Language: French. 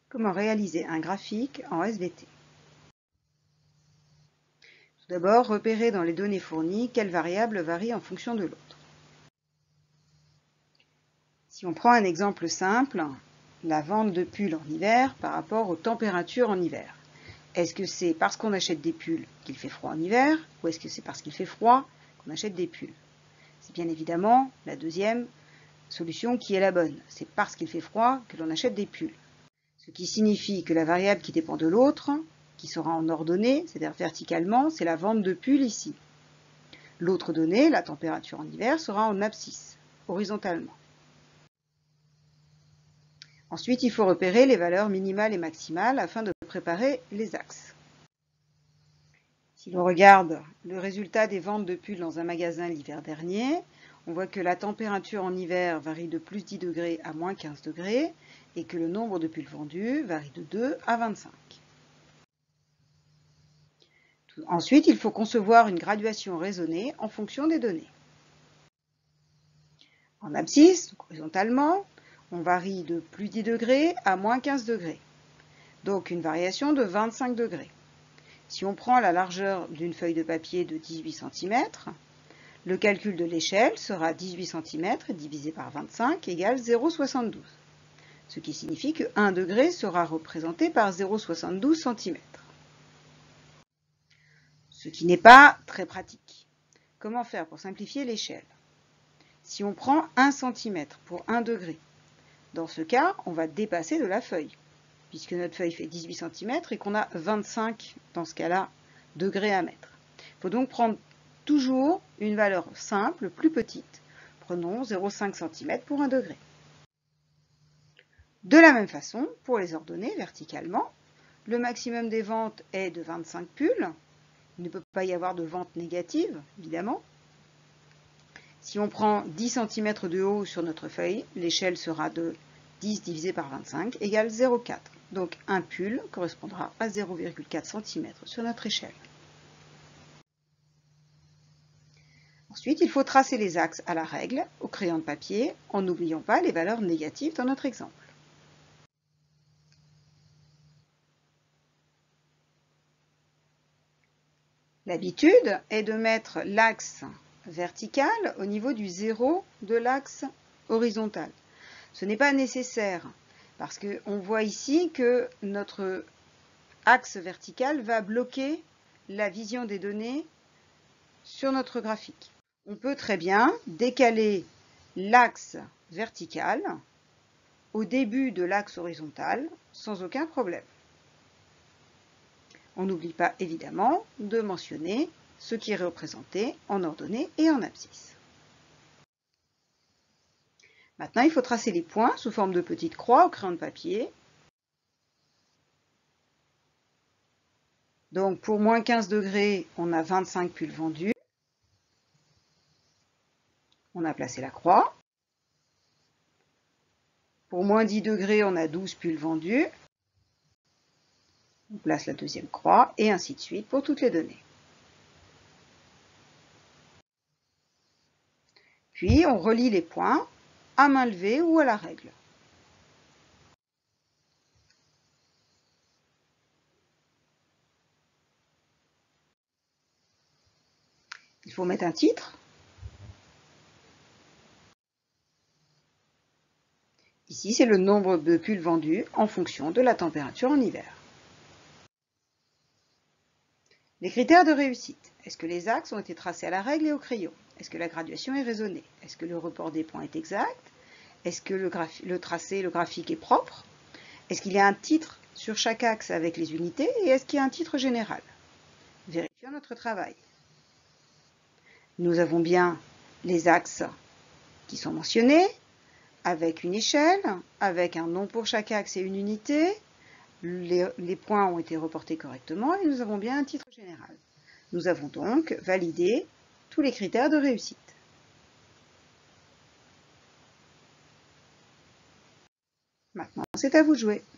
Comment réaliser un graphique en SVT? Tout d'abord, repérer dans les données fournies quelle variable varie en fonction de l'autre. Si on prend un exemple simple, la vente de pulls en hiver par rapport aux températures en hiver. Est-ce que c'est parce qu'on achète des pulls qu'il fait froid en hiver, ou est-ce que c'est parce qu'il fait froid qu'on achète des pulls? C'est bien évidemment la deuxième solution qui est la bonne. C'est parce qu'il fait froid que l'on achète des pulls. Ce qui signifie que la variable qui dépend de l'autre, qui sera en ordonnée, c'est-à-dire verticalement, c'est la vente de pulls ici. L'autre donnée, la température en hiver, sera en abscisse, horizontalement. Ensuite, il faut repérer les valeurs minimales et maximales afin de préparer les axes. Si l'on regarde le résultat des ventes de pulls dans un magasin l'hiver dernier, on voit que la température en hiver varie de plus 10 degrés à moins 15 degrés et que le nombre de pulls vendus varie de 2 à 25. Ensuite, il faut concevoir une graduation raisonnée en fonction des données. En abscisse, donc horizontalement, on varie de plus 10 degrés à moins 15 degrés, donc une variation de 25 degrés. Si on prend la largeur d'une feuille de papier de 18 cm, le calcul de l'échelle sera 18 cm divisé par 25 égale 0,72, ce qui signifie que 1 degré sera représenté par 0,72 cm. Ce qui n'est pas très pratique. Comment faire pour simplifier l'échelle? Si on prend 1 cm pour 1 degré, dans ce cas, on va dépasser de la feuille, puisque notre feuille fait 18 cm et qu'on a 25, dans ce cas-là, degrés à mettre. Il faut donc prendre toujours une valeur simple, plus petite. Prenons 0,5 cm pour 1 degré. De la même façon, pour les ordonnées verticalement, le maximum des ventes est de 25 pulls. Il ne peut pas y avoir de vente négative, évidemment. Si on prend 10 cm de haut sur notre feuille, l'échelle sera de 10 divisé par 25 égale 0,4. Donc un pull correspondra à 0,4 cm sur notre échelle. Ensuite, il faut tracer les axes à la règle, au crayon de papier, en n'oubliant pas les valeurs négatives dans notre exemple. L'habitude est de mettre l'axe vertical au niveau du zéro de l'axe horizontal. Ce n'est pas nécessaire parce qu'on voit ici que notre axe vertical va bloquer la vision des données sur notre graphique. On peut très bien décaler l'axe vertical au début de l'axe horizontal sans aucun problème. On n'oublie pas évidemment de mentionner ce qui est représenté en ordonnée et en abscisse. Maintenant, il faut tracer les points sous forme de petites croix au crayon de papier. Donc pour moins 15 degrés, on a 25 pulls vendus. On a placé la croix. Pour moins 10 degrés, on a 12 pulls vendus. On place la deuxième croix et ainsi de suite pour toutes les données. Puis on relie les points à main levée ou à la règle. Il faut mettre un titre. Ici, c'est le nombre de pulls vendus en fonction de la température en hiver. Les critères de réussite. Est-ce que les axes ont été tracés à la règle et au crayon? Est-ce que la graduation est raisonnée? Est-ce que le report des points est exact? Est-ce que le tracé, le graphique est propre? Est-ce qu'il y a un titre sur chaque axe avec les unités? Et est-ce qu'il y a un titre général? Vérifions notre travail. Nous avons bien les axes qui sont mentionnés, avec une échelle, avec un nom pour chaque axe et une unité. Les points ont été reportés correctement et nous avons bien un titre général. Nous avons donc validé tous les critères de réussite. Maintenant, c'est à vous de jouer.